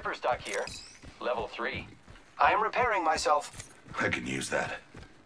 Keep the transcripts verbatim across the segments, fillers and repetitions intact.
Sniper stock here. Level three. I am repairing myself. I can use that.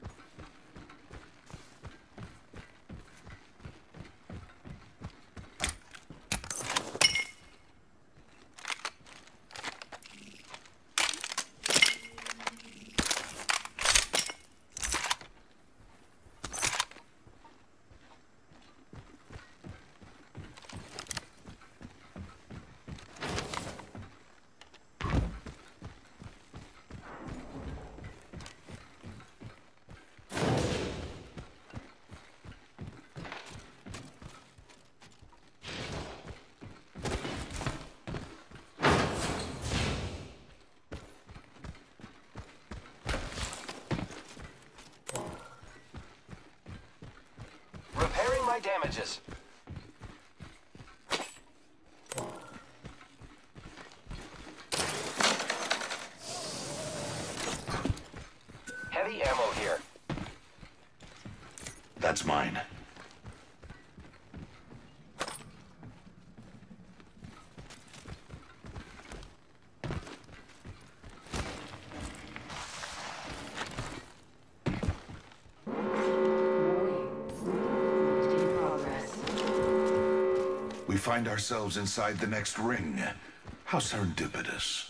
My damages. Heavy ammo here. That's mine. We find ourselves inside the next ring. How serendipitous.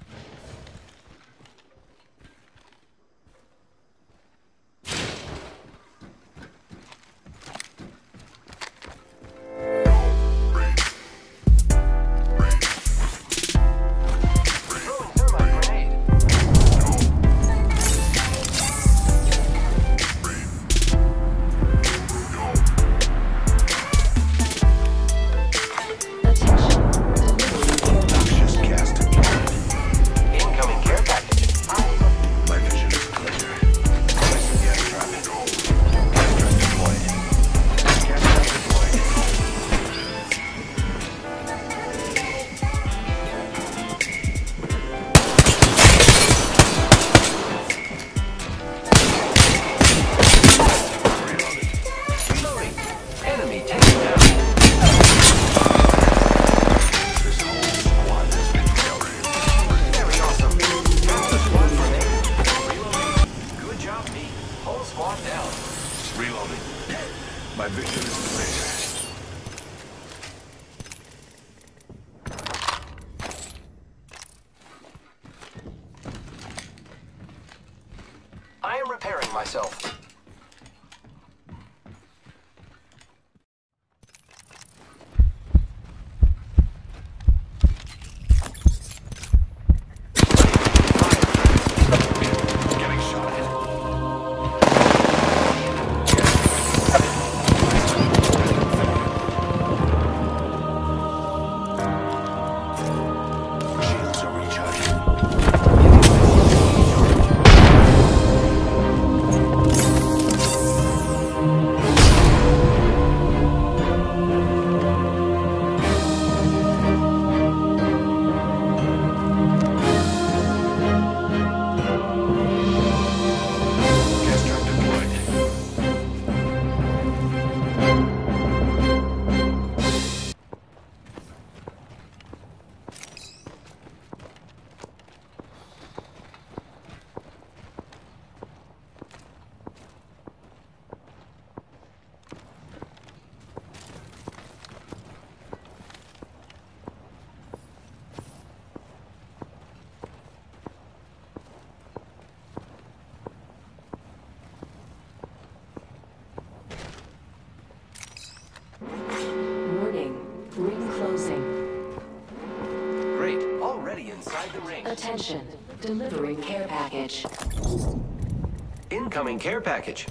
My vision is clear. I am repairing myself. Attention, delivering care package. Incoming care package.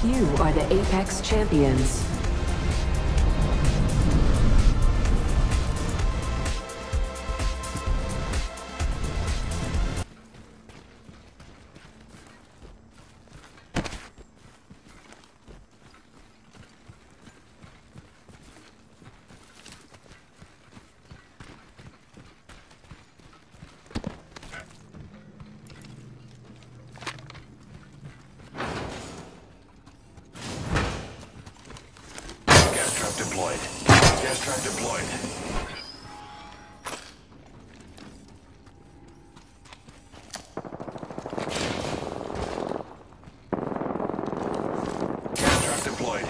You are the Apex Champions. Deployed. Gas trap deployed. Gas trap deployed.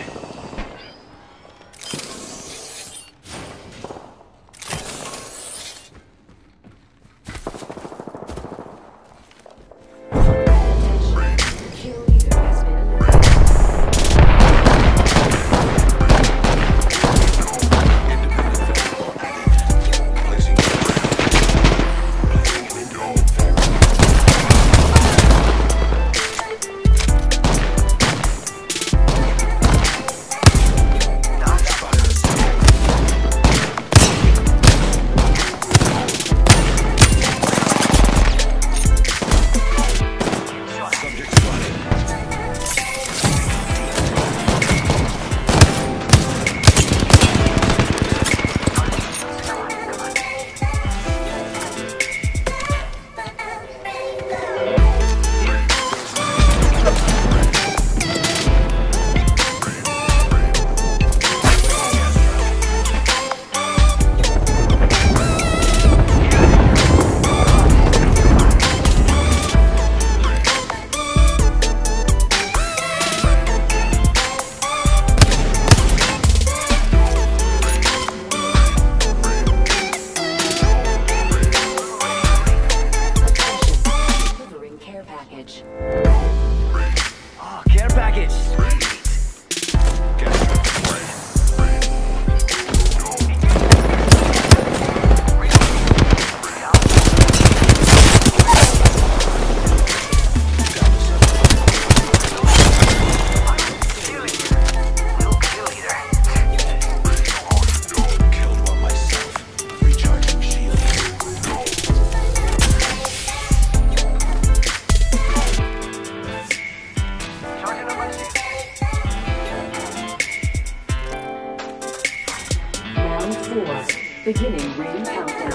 Beginning ring countdown.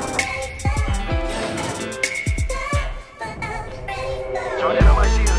Charging on my shields.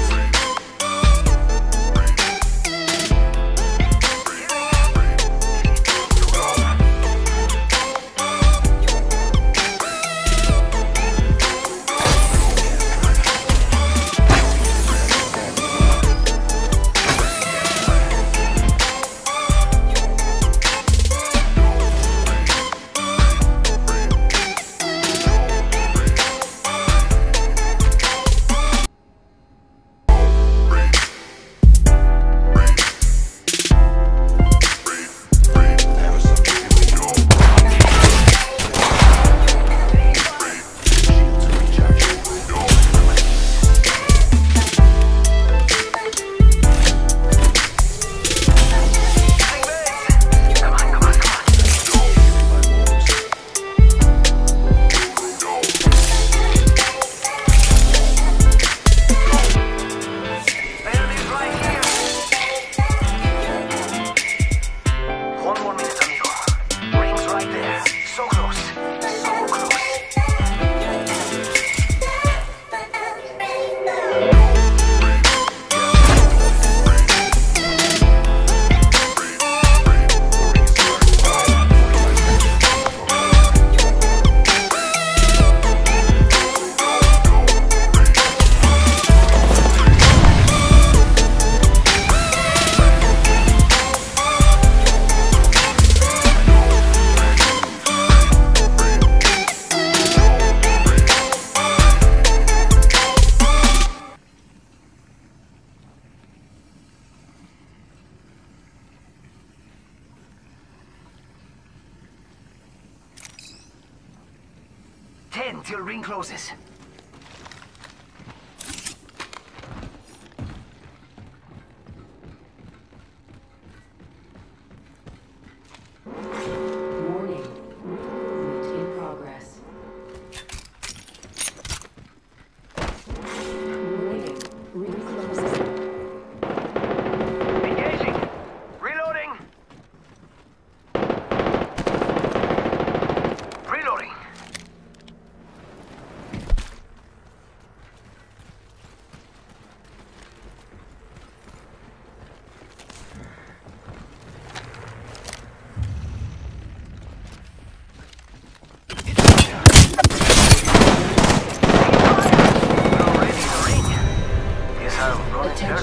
Ten till ring closes.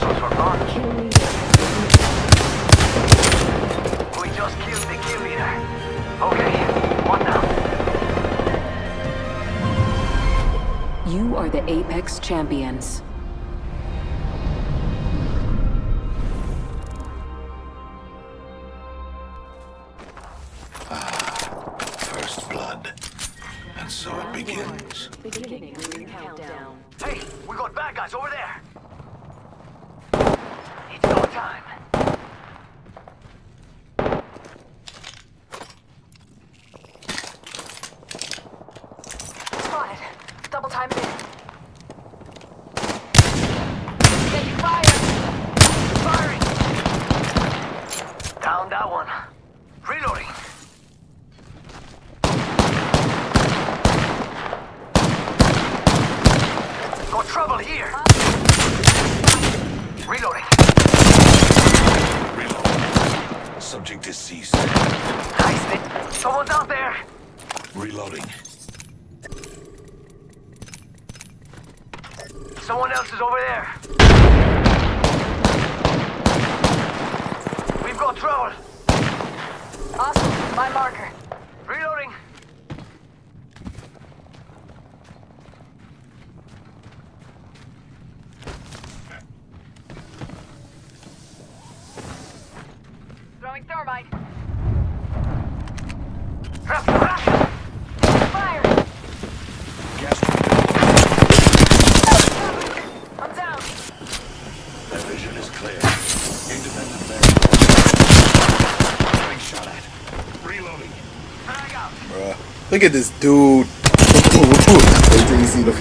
pistols for fun. Killing. We just killed the kill leader. Okay, one down. You are the Apex champions. First blood. And so it begins. Beginning ring countdown. Hey, we got bad guys over there. It's go time. Spotted. Double time it in. Taking fire. Firing. Down that one. Reloading. Got trouble here. Reloading. Reload. Subject deceased. Nice hit. Someone's out there. Reloading. Someone else is over there. We've got trouble. Awesome. My marker. Reloading. Throwing thermite. Rap, rap. Fire. Gas. I'm down. Their vision is clear. Independent men. Getting shot at. Reloading. Frag out. Bruh. Look at this dude. Wait till you see the.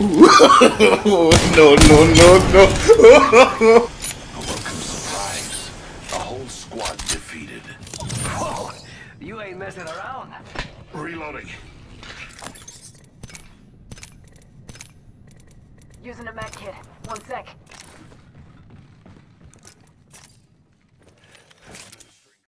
No, no, no, no. A welcome surprise. A whole squad defeated. Whoa, you ain't messing around. Reloading. Using a med kit. One sec.